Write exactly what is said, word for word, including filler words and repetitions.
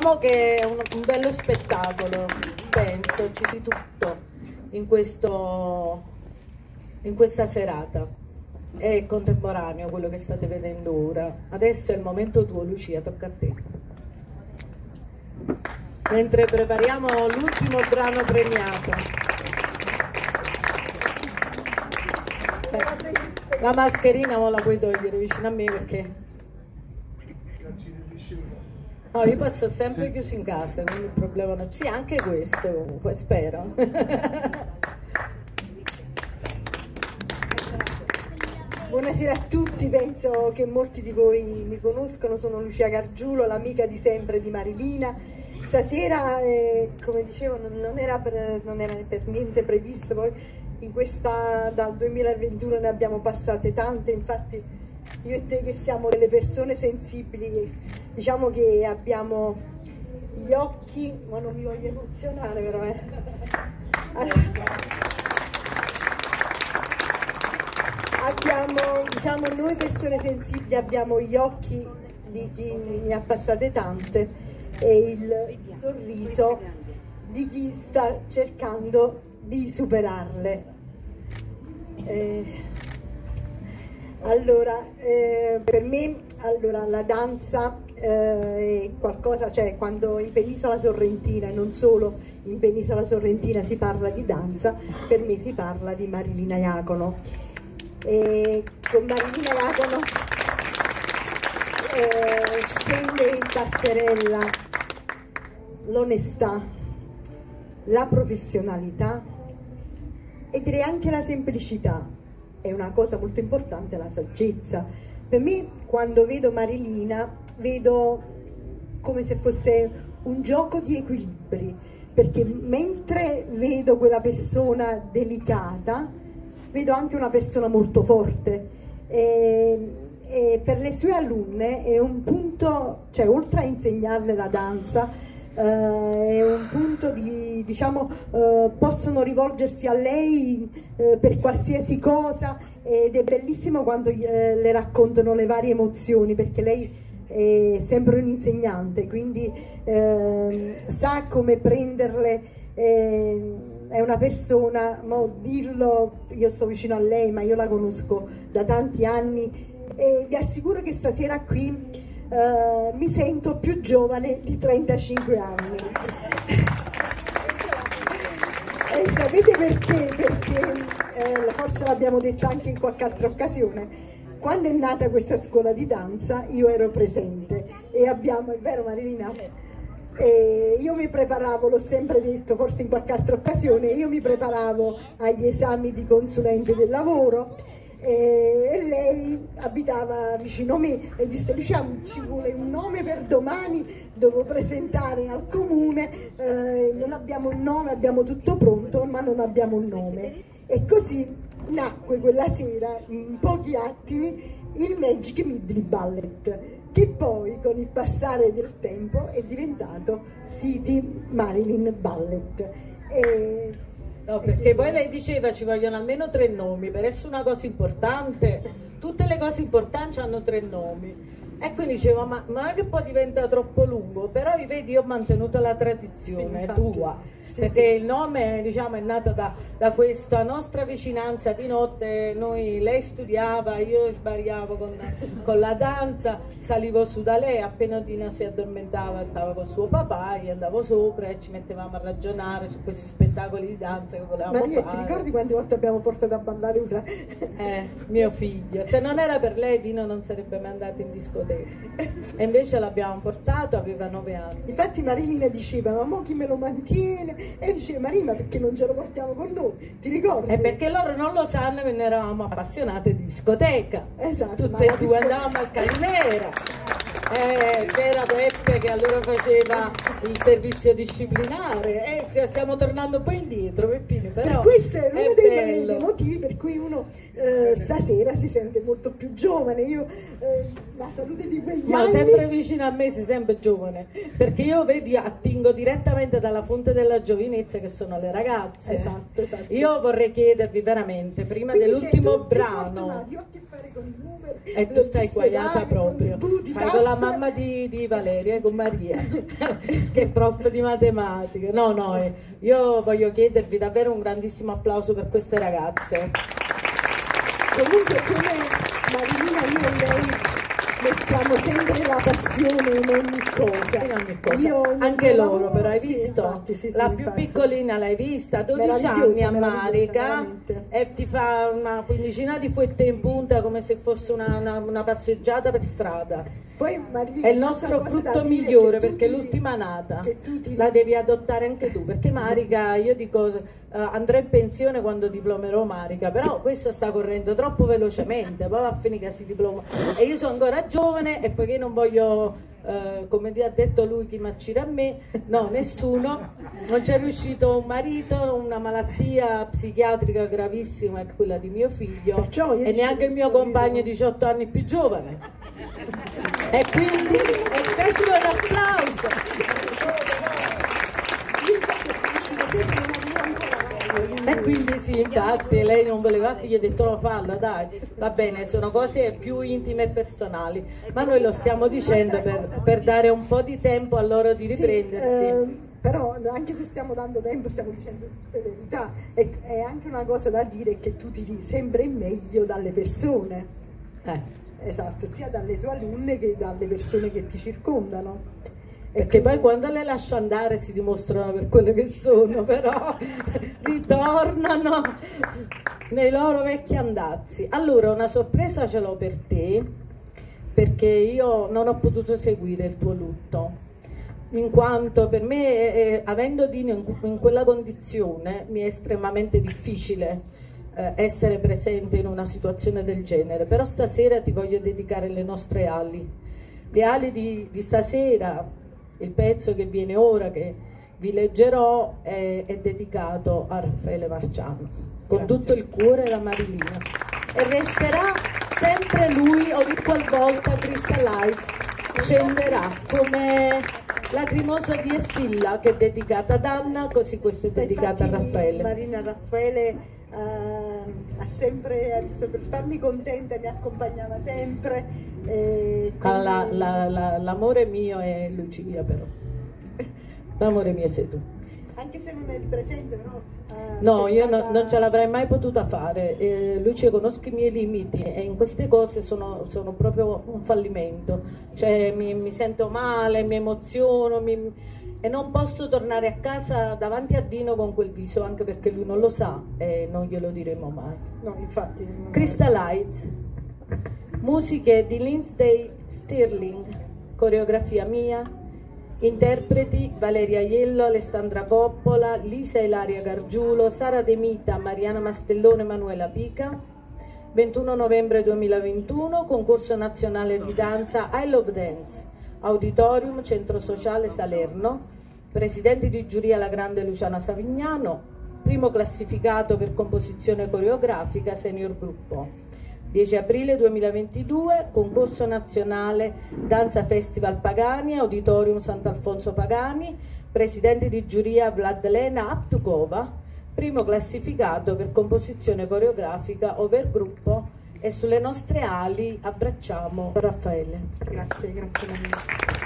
Diciamo che è un, un bello spettacolo, penso, ci sia tutto in, questo, in questa serata. È contemporaneo quello che state vedendo ora. Adesso è il momento tuo, Lucia, tocca a te. Mentre prepariamo l'ultimo brano premiato. Beh, la mascherina non la puoi togliere vicino a me perché... No, io posso sempre chiuso in casa, quindi il problema non c'è, anche questo comunque, spero. Buonasera a tutti, penso che molti di voi mi conoscono, sono Lucia Gargiulo, l'amica di sempre di Marilina. Stasera, eh, come dicevo, non, non, era per, non era per niente previsto, poi in questa, dal duemilaventuno ne abbiamo passate tante, infatti io e te che siamo delle persone sensibili, diciamo che abbiamo gli occhi, ma non mi voglio emozionare però, eh. Abbiamo, diciamo, noi persone sensibili abbiamo gli occhi di chi ne ha passate tante e il sorriso di chi sta cercando di superarle. Eh, allora, eh, per me allora, la danza eh, è qualcosa, cioè quando in Penisola Sorrentina e non solo in Penisola Sorrentina si parla di danza, per me si parla di Marilina Iacono. E con Marilina Iacono eh, scende in passerella l'onestà, la professionalità e direi anche la semplicità. È una cosa molto importante, la saggezza. Per me, quando vedo Marilina, vedo come se fosse un gioco di equilibri, perché mentre vedo quella persona delicata, vedo anche una persona molto forte. E, e per le sue alunne è un punto, cioè oltre a insegnarle la danza, Uh, è un punto di, diciamo, uh, possono rivolgersi a lei uh, per qualsiasi cosa ed è bellissimo quando uh, le raccontano le varie emozioni, perché lei è sempre un insegnante, quindi uh, sa come prenderle, eh, è una persona, mo dirlo, io sto vicino a lei ma io la conosco da tanti anni e vi assicuro che stasera qui Uh, mi sento più giovane di trentacinque anni. E sapete perché? Perché eh, forse l'abbiamo detto anche in qualche altra occasione, quando è nata questa scuola di danza io ero presente e abbiamo, è vero Marilina? E io mi preparavo, l'ho sempre detto, forse in qualche altra occasione, io mi preparavo agli esami di consulente del lavoro e lei abitava vicino a me e disse: diciamo, ci vuole un nome per domani, devo presentare al comune, eh, non abbiamo un nome, abbiamo tutto pronto ma non abbiamo un nome. E così nacque quella sera, in pochi attimi, il Magic Midley Ballet, che poi con il passare del tempo è diventato City Marilyn Ballet. E no, perché poi lei diceva ci vogliono almeno tre nomi, per essere una cosa importante, tutte le cose importanti hanno tre nomi. E quindi dicevo, ma non è che poi diventa troppo lungo, però vedi io ho mantenuto la tradizione, sì, tua. Sì, perché sì. Il nome, diciamo, è nato da, da questa nostra vicinanza di notte. Noi, lei studiava, io sbariavo con, con la danza, salivo su da lei, appena Dina si addormentava stava con suo papà, io andavo sopra e ci mettevamo a ragionare su questi spettacoli di danza che volevamo Maria, fare. Ti ricordi quante volte abbiamo portato a ballare una? Eh, mio figlio, se non era per lei Dino non sarebbe mai andato in discoteca e invece l'abbiamo portato, aveva nove anni. Infatti Marilina diceva, ma mo chi me lo mantiene? E diceva, Marina, perché non ce lo portiamo con noi? Ti ricordi? E perché loro non lo sanno che noi eravamo appassionate di discoteca. Esatto. Tutte e due andavamo al Calimera. Eh, c'era Peppe che allora faceva il servizio disciplinare e eh, stiamo tornando poi indietro, Peppino, però per questo è uno è dei, dei motivi per cui uno eh, stasera si sente molto più giovane. Io eh, la salute di quegli ma anni, sempre vicino a me si sente giovane, perché io vedi attingo direttamente dalla fonte della giovinezza che sono le ragazze. Esatto, esatto. Io vorrei chiedervi veramente prima dell'ultimo brano, io ho a che fare con i numeri. E tu stai guaiata proprio. Fai con la mamma di, di Valeria, con Maria, che è prof di matematica. No, no, eh, io voglio chiedervi davvero un grandissimo applauso per queste ragazze. Comunque come Marilina, io e lei mettiamo sempre la passione in ogni cosa, in ogni cosa. Io anche loro lavoro, però hai sì, visto? infatti, sì, sì, la infatti. più piccolina l'hai vista, dodici anni a Marica, e ti fa una quindicina di fuette in punta come se fosse una, una, una passeggiata per strada. Poi, Marilina, è il nostro frutto migliore, perché l'ultima nata ti... la devi adottare anche tu, perché Marica, io dico, uh, andrò in pensione quando diplomerò Marica, però questa sta correndo troppo velocemente, poi va a finire che si diploma e io sono ancora giovane, e poiché non voglio, uh, come ha detto lui, chi m'accira a me, no, nessuno, non c'è riuscito un marito, una malattia psichiatrica gravissima è quella di mio figlio, e neanche il mio compagno diciotto anni più giovane. E quindi, e questo è un applauso. E quindi sì, infatti lei non voleva figli, ho detto no, falla, dai, va bene, sono cose più intime e personali, ma noi lo stiamo dicendo per, per dare un po' di tempo a loro di riprendersi. Sì, eh, però anche se stiamo dando tempo stiamo dicendo tutte le verità, e è anche una cosa da dire che tu tiri sempre meglio dalle persone. Eh. Esatto, sia dalle tue alunne che dalle persone che ti circondano. Perché poi quando le lascio andare si dimostrano per quelle che sono, però ritornano nei loro vecchi andazzi. Allora, una sorpresa ce l'ho per te, perché io non ho potuto seguire il tuo lutto, in quanto per me, eh, avendo Dino in, in quella condizione, mi è estremamente difficile essere presente in una situazione del genere. Però stasera ti voglio dedicare le nostre ali, le ali di, di stasera. Il pezzo che viene ora, che vi leggerò, è, è dedicato a Raffaele Marciano, con Grazie. Tutto il cuore la Marilina, e resterà sempre lui ogni qualvolta Crystal Light scenderà, come Lacrimosa di Essilla, che è dedicata ad Anna, così questa è dedicata Infatti, a Raffaele. Marina Raffaele Uh, ha sempre, ha visto, per farmi contenta, mi accompagnava sempre, eh, quindi... la, la, la, l'amore mio è Lucia, però l'amore mio sei tu, anche se non eri presente, però uh, no, io stata... no, non ce l'avrei mai potuta fare. eh, Lucia, conosco i miei limiti e in queste cose sono, sono proprio un fallimento, cioè mi, mi sento male, mi emoziono, mi... e non posso tornare a casa davanti a Dino con quel viso, anche perché lui non lo sa e non glielo diremo mai. No, infatti. Crystal Lights, musiche di Lindsay Stirling, coreografia mia, interpreti Valeria Iello, Alessandra Coppola, Lisa Ilaria Gargiulo, Sara De Mita, Mariana Mastellone, Manuela Pica. ventuno novembre duemilaventuno, concorso nazionale di danza I Love Dance, Auditorium, Centro Sociale Salerno, presidenti di giuria la grande Luciana Savignano, primo classificato per composizione coreografica senior gruppo. dieci aprile duemilaventidue, concorso nazionale Danza Festival Pagani, Auditorium Sant'Alfonso Pagani, presidenti di giuria Vladlena Aptukova, primo classificato per composizione coreografica over gruppo. E sulle nostre ali abbracciamo Raffaele. Grazie, grazie.